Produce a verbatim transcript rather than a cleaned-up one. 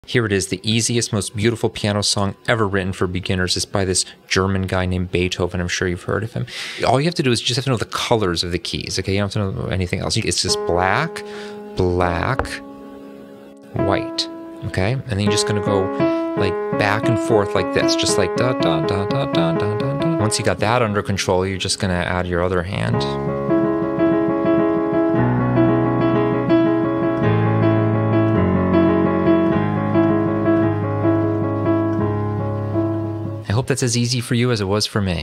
Here it is, the easiest, most beautiful piano song ever written for beginners. It's by this German guy named Beethoven. I'm sure you've heard of him. All you have to do is just have to know the colors of the keys, okay? You don't have to know anything else. It's just black, black, white, okay? And then you're just gonna go like back and forth like this, just like da da da da da da da da. Once you got that under control, you're just gonna add your other hand. I hope that's as easy for you as it was for me.